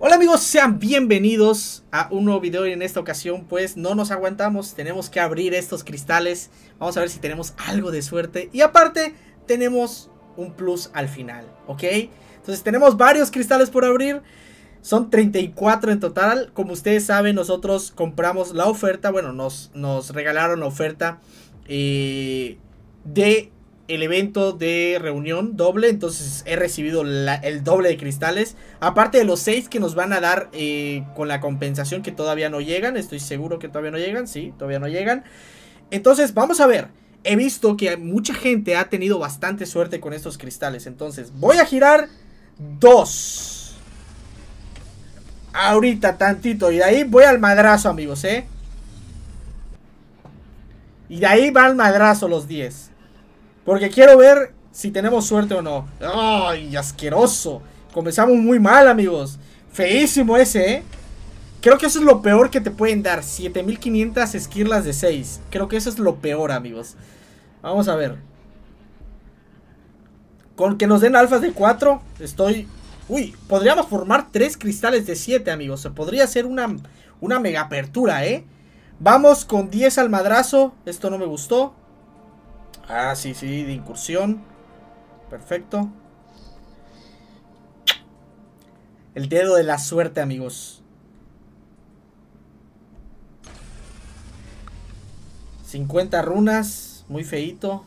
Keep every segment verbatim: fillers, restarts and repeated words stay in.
Hola amigos, sean bienvenidos a un nuevo video y en esta ocasión pues no nos aguantamos, tenemos que abrir estos cristales, vamos a ver si tenemos algo de suerte y aparte tenemos un plus al final, ¿ok? Entonces tenemos varios cristales por abrir, son treinta y cuatro en total, como ustedes saben nosotros compramos la oferta, bueno nos, nos regalaron la oferta eh, de... el evento de reunión doble, entonces he recibido la, el doble de cristales, aparte de los seis que nos van a dar eh, con la compensación que todavía no llegan, estoy seguro que todavía no llegan, sí, todavía no llegan. Entonces vamos a ver, he visto que mucha gente ha tenido bastante suerte con estos cristales, entonces voy a girar dos ahorita tantito y de ahí voy al madrazo, amigos, eh y de ahí va al madrazo los diez. Porque quiero ver si tenemos suerte o no. ¡Ay, asqueroso! Comenzamos muy mal, amigos. Feísimo ese, ¿eh? Creo que eso es lo peor que te pueden dar. siete mil quinientas esquirlas de seis. Creo que eso es lo peor, amigos. Vamos a ver. Con que nos den alfas de cuatro, estoy... Uy, podríamos formar tres cristales de siete, amigos. Se podría hacer una, una mega apertura, ¿eh? Vamos con diez al madrazo. Esto no me gustó. Ah, sí, sí, de incursión. Perfecto. El dedo de la suerte, amigos. cincuenta runas. Muy feíto.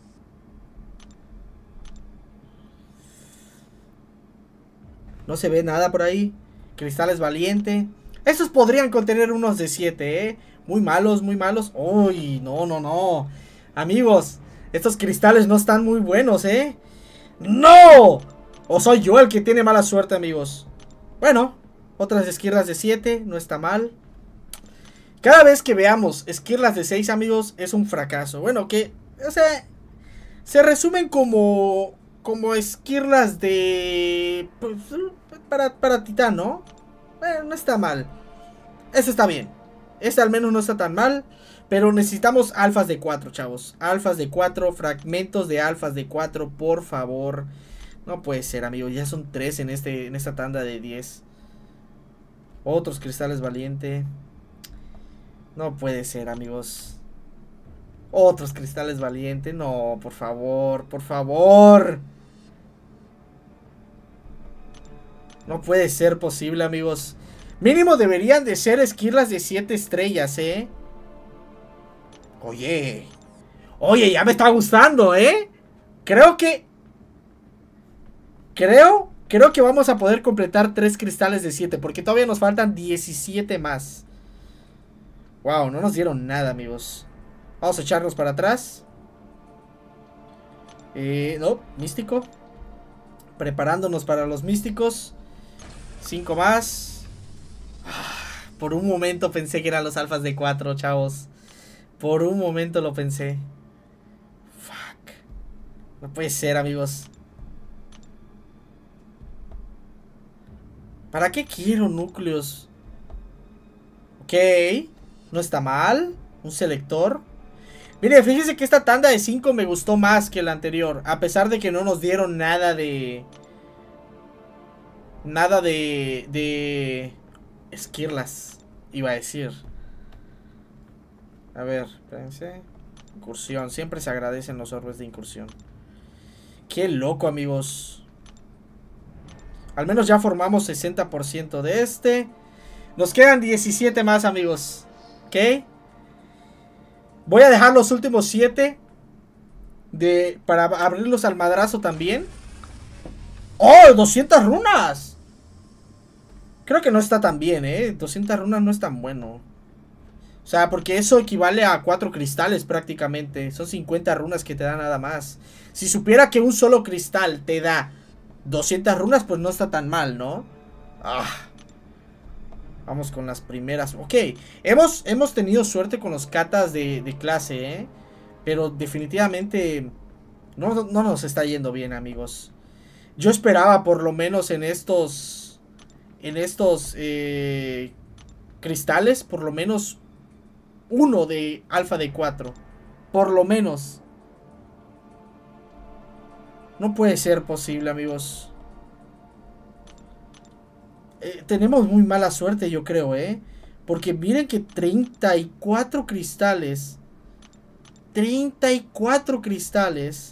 No se ve nada por ahí. Cristales valiente. Estos podrían contener unos de siete, ¿eh? Muy malos, muy malos. Uy, no, no, no. Amigos, estos cristales no están muy buenos, ¿eh? ¡No! ¿O soy yo el que tiene mala suerte, amigos? Bueno, otras esquirlas de siete, no está mal. Cada vez que veamos esquirlas de seis, amigos, es un fracaso. Bueno, que, o sea, se resumen como, como esquirlas de... Pues, para, para titán, ¿no? Bueno, no está mal. Este está bien. Este al menos no está tan mal. Pero necesitamos alfas de cuatro, chavos. Alfas de cuatro, fragmentos de alfas de cuatro, por favor. No puede ser, amigo. Ya son tres en, este, en esta tanda de diez. Otros cristales valiente. No puede ser, amigos. Otros cristales valiente. No, por favor, por favor. No puede ser posible, amigos. Mínimo deberían de ser esquirlas de siete estrellas, ¿eh? Oye. Oye, ya me está gustando, ¿eh? Creo que... Creo... Creo que vamos a poder completar tres cristales de siete. Porque todavía nos faltan diecisiete más. Wow, no nos dieron nada, amigos. Vamos a echarnos para atrás. Eh, no, místico. Preparándonos para los místicos. Cinco más. Ah, por un momento pensé que eran los alfas de cuatro, chavos. Por un momento lo pensé. Fuck. No puede ser, amigos. ¿Para qué quiero núcleos? Ok. No está mal. Un selector. Mire, fíjese que esta tanda de cinco me gustó más que la anterior. A pesar de que no nos dieron nada de... Nada de... De... Esquirlas. Iba a decir. A ver, espérense. Incursión. Siempre se agradecen los orbes de incursión. Qué loco, amigos. Al menos ya formamos sesenta por ciento de este. Nos quedan diecisiete más, amigos. ¿Ok? Voy a dejar los últimos siete de, para abrirlos al madrazo también. ¡Oh! ¡doscientas runas! Creo que no está tan bien, ¿eh? doscientas runas no es tan bueno. O sea, porque eso equivale a cuatro cristales prácticamente. Son cincuenta runas que te da nada más. Si supiera que un solo cristal te da doscientas runas, pues no está tan mal, ¿no? Ah. Vamos con las primeras. Ok, hemos, hemos tenido suerte con los katas de, de clase, ¿eh? Pero definitivamente no, no nos está yendo bien, amigos. Yo esperaba por lo menos en estos... En estos eh, cristales, por lo menos uno de alfa de cuatro. Por lo menos. No puede ser posible, amigos. Eh, tenemos muy mala suerte, yo creo, ¿eh? Porque miren que treinta y cuatro cristales. treinta y cuatro cristales.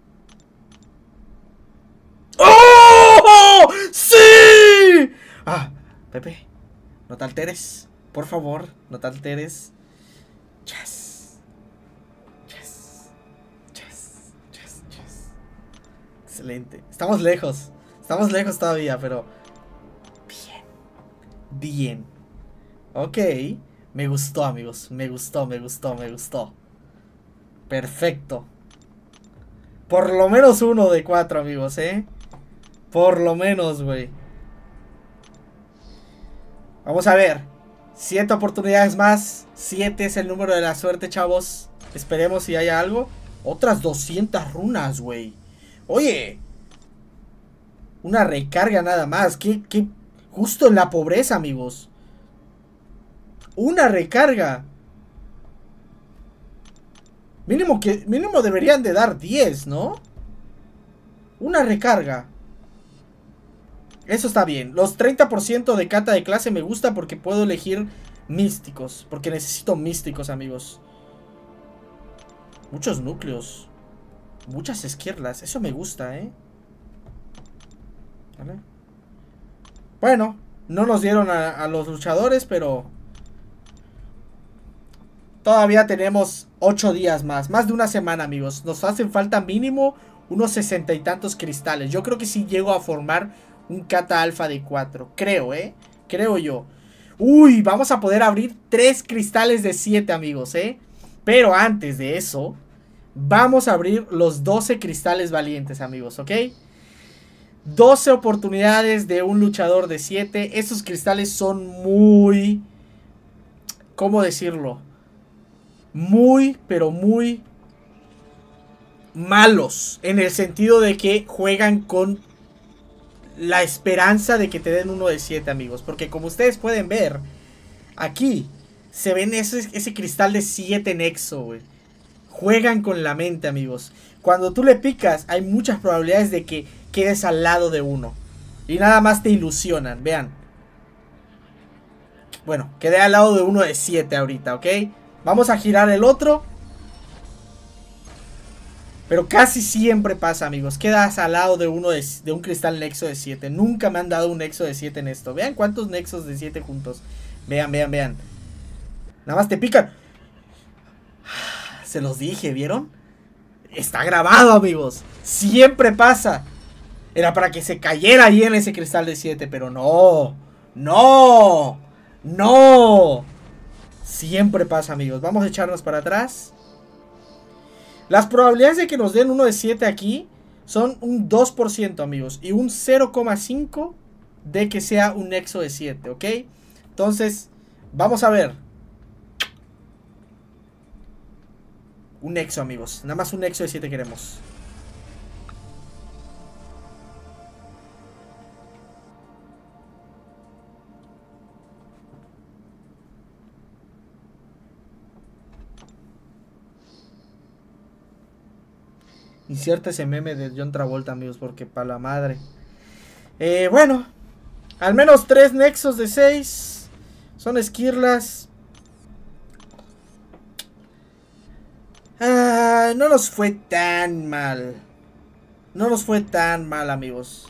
¡Oh! ¡Sí! Ah, Pepe, no te alteres. Por favor, no te alteres. Yes. Yes. Yes. Yes. Yes. Excelente. Estamos lejos. Estamos lejos todavía, pero... Bien. Bien. Ok. Me gustó, amigos. Me gustó, me gustó, me gustó. Perfecto. Por lo menos uno de cuatro, amigos, ¿eh? Por lo menos, güey. Vamos a ver. Siete oportunidades más. Siete es el número de la suerte, chavos. Esperemos si haya algo. Otras doscientas runas, güey. Oye. Una recarga nada más. ¿Qué, qué? Justo en la pobreza, amigos. Una recarga. Mínimo que mínimo deberían de dar diez, ¿no? Una recarga. Eso está bien. Los treinta por ciento de cata de clase me gusta porque puedo elegir místicos. Porque necesito místicos, amigos. Muchos núcleos. Muchas esquirlas. Eso me gusta, ¿eh? ¿Vale? Bueno, no nos dieron a, a los luchadores, pero... Todavía tenemos ocho días más. Más de una semana, amigos. Nos hacen falta mínimo unos sesenta y tantos cristales. Yo creo que sí llego a formar un Kata Alpha de cuatro. Creo, ¿eh? Creo yo. Uy, vamos a poder abrir tres cristales de siete, amigos, ¿eh? Pero antes de eso, vamos a abrir los doce cristales valientes, amigos, ¿ok? doce oportunidades de un luchador de siete. Esos cristales son muy... ¿Cómo decirlo? Muy, pero muy malos. En el sentido de que juegan con la esperanza de que te den uno de siete, amigos. Porque como ustedes pueden ver, aquí se ven ese, ese cristal de siete nexo, güey. Juegan con la mente, amigos. Cuando tú le picas, hay muchas probabilidades de que quedes al lado de uno. Y nada más te ilusionan, vean. Bueno, quedé al lado de uno de siete ahorita, ¿ok? Vamos a girar el otro. Pero casi siempre pasa, amigos. Quedas al lado de uno de, de un cristal nexo de siete. Nunca me han dado un nexo de siete en esto. Vean cuántos nexos de siete juntos. Vean, vean, vean. Nada más te pican. Se los dije, ¿vieron? Está grabado, amigos. Siempre pasa. Era para que se cayera ahí en ese cristal de siete. Pero no. No. No. Siempre pasa, amigos. Vamos a echarnos para atrás. Las probabilidades de que nos den uno de siete aquí son un dos por ciento, amigos. Y un cero coma cinco de que sea un nexo de siete, ¿ok? Entonces, vamos a ver. Un nexo, amigos. Nada más un nexo de siete queremos. Inserta ese meme de John Travolta, amigos, porque para la madre. Eh, bueno. Al menos tres nexos de seis. Son esquirlas. Ah, no nos fue tan mal. No nos fue tan mal, amigos.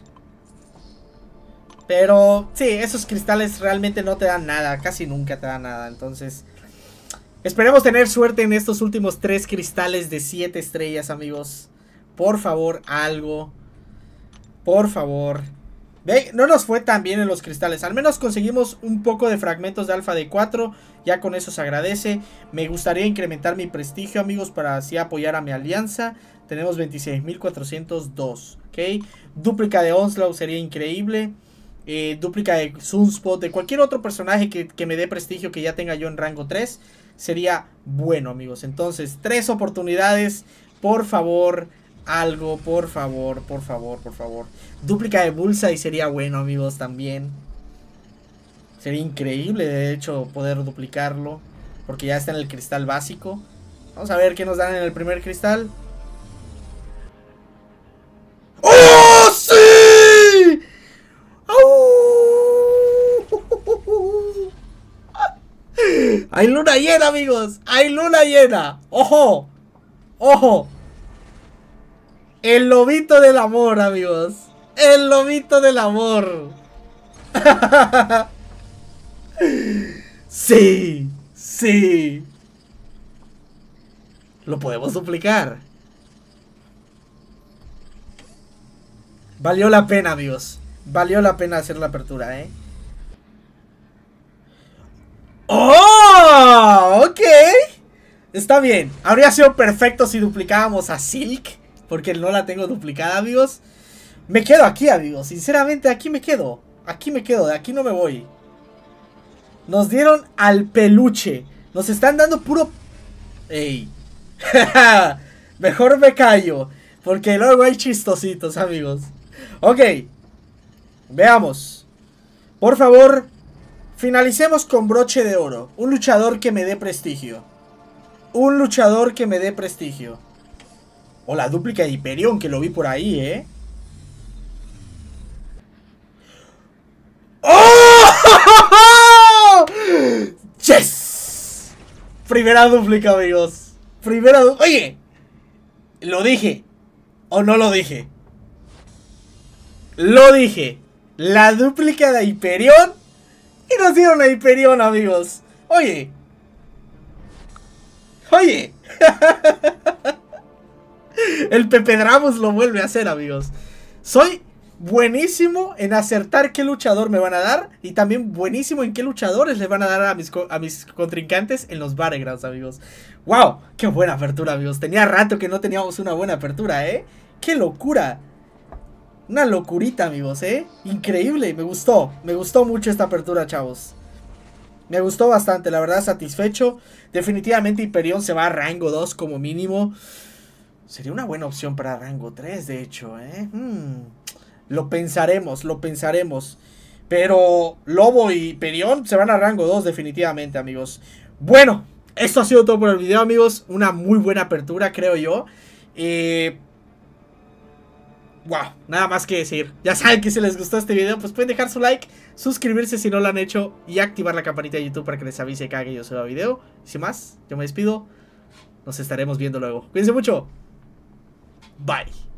Pero, sí, esos cristales realmente no te dan nada. Casi nunca te dan nada, entonces... Esperemos tener suerte en estos últimos tres cristales de siete estrellas, amigos. Por favor, algo. Por favor. Ve, no nos fue tan bien en los cristales. Al menos conseguimos un poco de fragmentos de alfa de cuatro. Ya con eso se agradece. Me gustaría incrementar mi prestigio, amigos, para así apoyar a mi alianza. Tenemos veintiséis mil cuatrocientos dos. ¿Ok? Dúplica de Onslaught sería increíble. Eh, dúplica de Sunspot. De cualquier otro personaje que, que me dé prestigio que ya tenga yo en rango tres. Sería bueno, amigos. Entonces, tres oportunidades. Por favor... Algo, por favor, por favor, por favor. Dúplica de Bullseye sería bueno, amigos, también. Sería increíble, de hecho, poder duplicarlo. Porque ya está en el cristal básico. Vamos a ver qué nos dan en el primer cristal. ¡Oh, sí! ¡Oh! ¡Hay luna llena, amigos! ¡Hay luna llena! ¡Ojo! ¡Ojo! El lobito del amor, amigos. El lobito del amor. Sí, sí. Lo podemos duplicar. Valió la pena, amigos. Valió la pena hacer la apertura, ¿eh? ¡Oh! Ok. Está bien. Habría sido perfecto si duplicábamos a Silk, porque no la tengo duplicada, amigos. Me quedo aquí, amigos. Sinceramente, aquí me quedo. Aquí me quedo. De aquí no me voy. Nos dieron al peluche. Nos están dando puro... ¡Ey! Mejor me callo, porque luego hay chistositos, amigos. Ok. Veamos. Por favor, finalicemos con broche de oro. Un luchador que me dé prestigio. Un luchador que me dé prestigio. O la dúplica de Hyperion, que lo vi por ahí, ¿eh? ¡Oh! ¡Yes! Primera dúplica, amigos. Primera dúplica. Oye, lo dije. ¿O no lo dije? Lo dije. La dúplica de Hyperion. Y nos dieron a Hyperion, amigos. Oye. Oye. El Pepe Dramus lo vuelve a hacer, amigos. Soy buenísimo en acertar qué luchador me van a dar. Y también buenísimo en qué luchadores le van a dar a mis, a mis contrincantes en los Battlegrounds, amigos. ¡Wow! ¡Qué buena apertura, amigos! Tenía rato que no teníamos una buena apertura, ¿eh? ¡Qué locura! Una locurita, amigos, ¿eh? Increíble, me gustó. Me gustó mucho esta apertura, chavos. Me gustó bastante, la verdad, satisfecho. Definitivamente Hyperion se va a rango dos como mínimo. Sería una buena opción para rango tres, de hecho, ¿eh? Hmm. Lo pensaremos, lo pensaremos. Pero Lobo y Hyperion se van a rango dos definitivamente, amigos. Bueno, esto ha sido todo por el video, amigos. Una muy buena apertura, creo yo. Eh... Wow, nada más que decir. Ya saben que si les gustó este video, pues pueden dejar su like, suscribirse si no lo han hecho y activar la campanita de YouTube para que les avise cada que yo suba video. Y sin más, yo me despido. Nos estaremos viendo luego. Cuídense mucho. Bye.